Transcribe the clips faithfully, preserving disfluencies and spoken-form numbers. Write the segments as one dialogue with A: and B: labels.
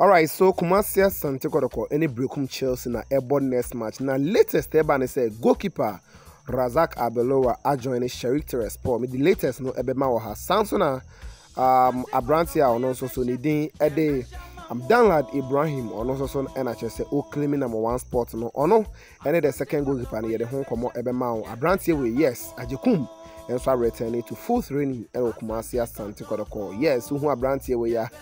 A: Alright, so Kumasi Asante Kotoko any breakum Chelsea na airborne next match. Now latest eba ne say goalkeeper RAZAK Abalora adjoining Sheriff Sport. Me the latest no ebema wa ha Samsona um Abrantia or no so so ni din ede I'm download Ibrahim or no so so N H S say o claiming number one spot no or no any the second goalkeeper ne the home komo ebema Abrantia we yes ajekum and so returning to full training and Kumasi Asante Kotoko. Yes, who Abrantia we ya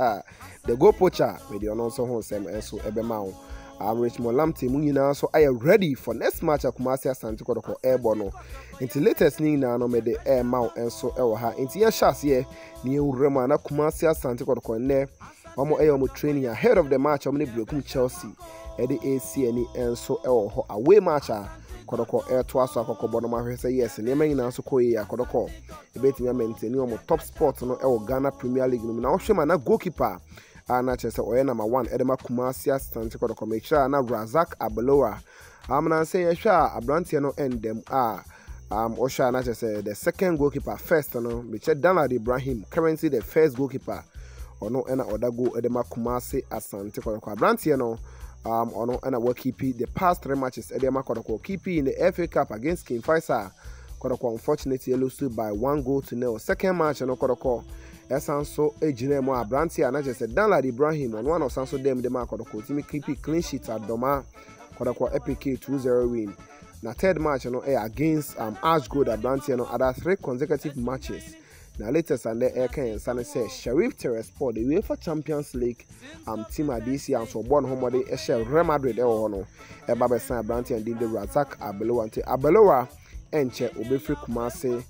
A: the goal poacher with the announcer home sem and so ebema I'm Richmond Lamte Munina, so I am ready for next match at Kumasi Asante Kotoko Airborne. Until latest ning na no me the air mount and so ewa into your shots here near Remana Kumasi Asante Kotoko ne one more air training ahead of the match of the Brekum Chelsea at the A C N E and so ewa away matcher Kotoko air twice a Koko Bonoma say yes and Yemen now so koi ya Kotoko a bit me maintain your top spot no El Ghana Premier League now Shema goalkeeper. And I just say, number one, Edema Kumasi Asante Kotoko. Make sure na RAZAK Abaloa. I'm not saying, sure, Abrantia no end them are. Um, Osha, na just say the second goalkeeper first, no, which is Donald Ibrahim, currently the first goalkeeper. Or no, and Adako Edema Kumasi Asante Kotoko. Abrantia no, um, or no, and I will keep the past three matches. Edema Kotoko keep in the F A Cup against King Faisal. Kotoko unfortunately lost by one goal to nil. Second match, no Kotoko. Esanso ejine mo Abrantia and I just said Donald Ibrahim on one of Sanso dem the mark Kotoko team keep it clean sheet at Doma Kotoko epic two zero win. Na third match you know against um Ash Gold Abrantia no other three consecutive matches. Now latest and the air can San say Sheriff Sport the UEFA Champions League um team at this year and so born home they share Real Madrid e no e ba be san Abrantia and did the RAZAK Abaloa until Abaloa enche obefri Kumasi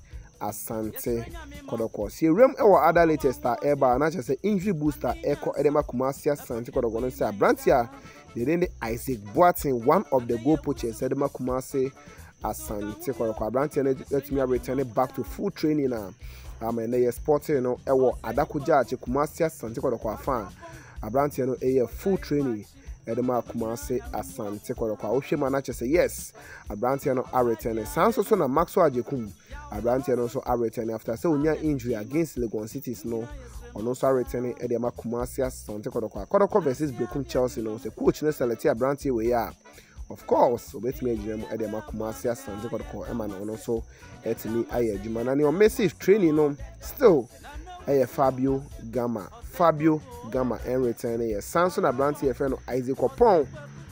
A: Asante Kotoko. See rem ewa other latest star eba na say injury booster eko edema Kumasi Asante Kotoko no say Abrantia they then the Isaac Boateng one of the goal poachers edema Kumasi Asante Kotoko. Abrantia let me return back to full training now. Um and they sporting you know ewa Adako Jachie Kumasi Asante Kotoko afan. Abrantia no a full training Edema Kumasi Asante Kotoko. Oshema na say yes. Abrantia no are returning. Sanso so na Maxwell Ajekum. Abrantia no so are returning after say unya injury against Legon Cities no. Or no so returning Edema Kumasi Asante Kotoko. Kotoko versus Brekum Chelsea no. Say coach no select Abrantia we are. Of course, obet me ejim Edema Kumasi Asante Kotoko. Ema no so etimi aye ejuma na ni o massive training no still. Hey, Fabio Gama, Fabio Gama, and returning. Yes, Samson Abrantia friend Isaac upon.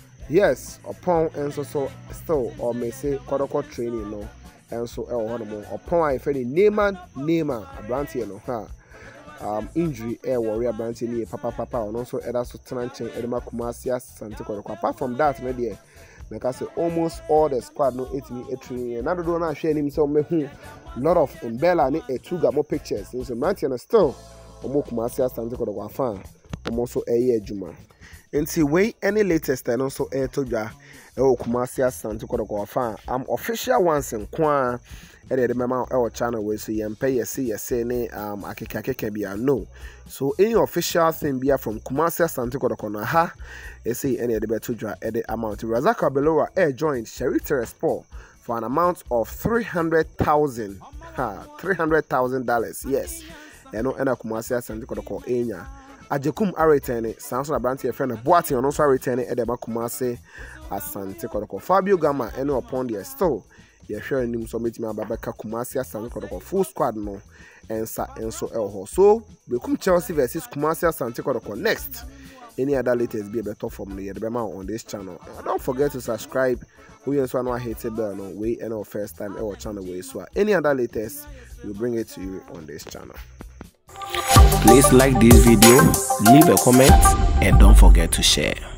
A: Yes, upon and so so still or may say Kotoko training no, and so el one more upon I friend Neymar, Neymar Abrantia no ha. Um, injury air warrior Abrantia ni papa papa and also other so tenant Edema Kumasi Asante Kotoko. Apart from that, my dear. Like I say, almost all the squad no eight me eight training. Another do not share him so me who lot of Mbella ni a two Gama pictures. So Mantiana still Omo Kumasi Asante Kotoko fan. Omo so a year Juma. Until way any latest and also air to ja El Kumasi Asante Kotoko fan. I'm official once in Kwan. And the remember our channel we see and pay a see a say um akeke be no. So any official thing be from Kumasi Asante Kotoko na ha say any the better draw at the amount. RAZAK Abaloa air joined Sheriff Sport for an amount of three hundred thousand ha three hundred thousand dollars. Yes. And no ena Kumasi Asante Kotoko enya. Ajekum are returning Samson Abrantia friend Boateng also returning at the Kumasi Asante Kotoko. Fabio Gama and upon the store. Yeah, sure, him so meet me about Kumasi Asante Kotoko full squad no and sa and so el so Brekum Chelsea versus Kumasi Asante Kotoko next. Any other latest be a better from the on this channel. Uh, don't forget to subscribe. We also know hate the bell no way and our first time our channel way so any other latest we'll bring it to you on this channel.
B: Please like this video, leave a comment, and don't forget to share.